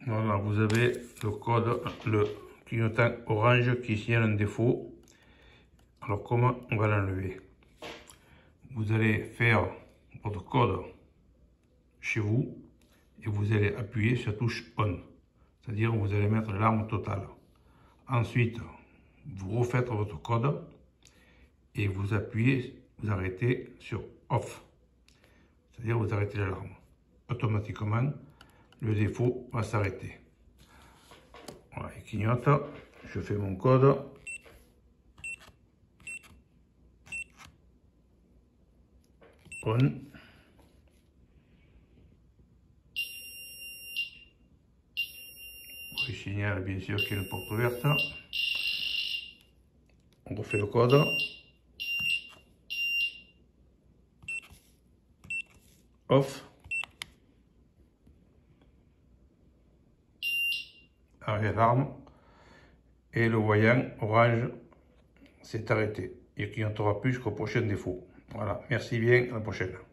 Voilà, vous avez le code, le clignotant orange qui signale un défaut. Alors comment on va l'enlever? Vous allez faire votre code chez vous et vous allez appuyer sur la touche ON. C'est-à-dire vous allez mettre l'alarme totale. Ensuite, vous refaites votre code et vous appuyez, vous arrêtez sur OFF. C'est-à-dire vous arrêtez l'alarme. Automatiquement, le défaut va s'arrêter. Voilà, il clignote. Je fais mon code. On. Il signale bien sûr qu'il y a une porte ouverte. On refait le code. Off. Arrière alarme. Et le voyant orange s'est arrêté. Il ne clignotera plus jusqu'au prochain défaut. Voilà, merci bien, à la prochaine.